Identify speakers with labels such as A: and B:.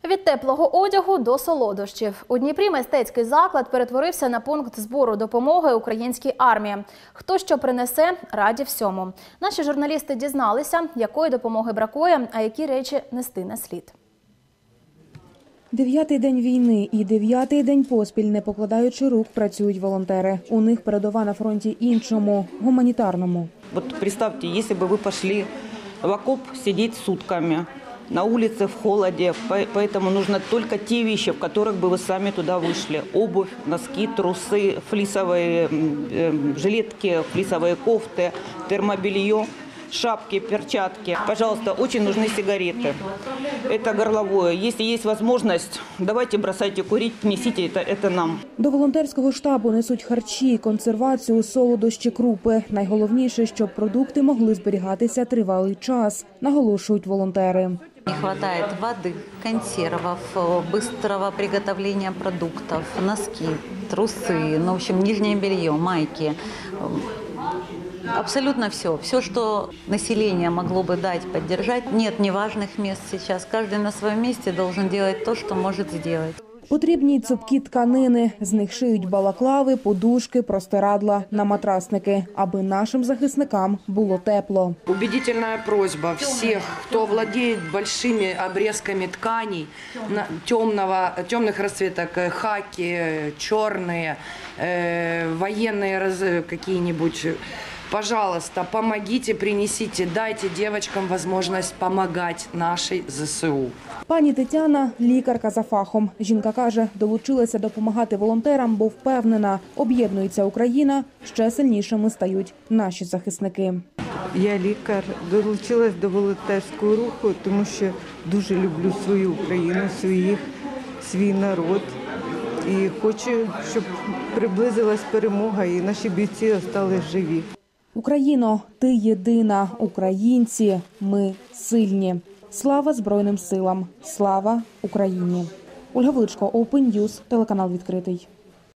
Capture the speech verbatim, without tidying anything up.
A: Від теплого одягу до солодощів. У Дніпрі мистецький заклад перетворився на пункт збору допомоги українській армії. Хто що принесе, раді всьому. Наші журналісти дізналися, якої допомоги бракує, а які речі нести не слід.
B: Дев'ятий день війни і дев'ятий день поспіль, не покладаючи рук, працюють волонтери. У них передова на фронті іншому, гуманітарному.
C: Вот представьте, если бы вы пошли в окоп сидеть сутками на улице в холоде, поэтому нужно только те вещи, в которых бы вы сами туда вышли. Обувь, носки, трусы, флисовые жилетки, флисовые кофты, термобелье, шапки, перчатки. Пожалуйста, очень нужны сигареты. Это горловое. Если есть возможность, давайте бросайте курить, несите это, это нам.
B: До волонтерського штабу несуть харчі, консервацію, солодощі, крупи. Найголовніше, щоб продукти могли зберігатися тривалий час, наголошують волонтери.
D: Не хватает воды, консервов, быстрого приготовления продуктов, носки, трусы, ну, в общем, нижнее белье, майки. Абсолютно все. Все, что население могло бы дать, поддержать. Нет неважных мест сейчас. Каждый на своем месте должен делать то, что может сделать.
B: Потрібні цупкі тканини. З них шиють балаклави, подушки, простирадла на матрасники, аби нашим захисникам було тепло.
E: Убедительная просьба всех, кто владеет большими обрезками тканей темного, темных расцветок, хаки, черные, э, военные какие-нибудь. Пожалуйста, помогите, принесите, дайте девочкам возможность помогать нашей ЗСУ.
B: Пані Тетяна – лікарка за фахом. Жінка каже, долучилася допомагати волонтерам, бо впевнена, об'єднується Україна, ще сильнішими стають наші захисники.
F: Я лікар, долучилась до волонтерського руху, тому що дуже люблю свою Україну, своїх, свій народ. І хочу, щоб приблизилась перемога і наші бійці остались живі.
B: Україно, ти єдина. Українці, ми сильні. Слава Збройним силам. Слава Україні. Ольга Величко, Open News, телеканал відкритий.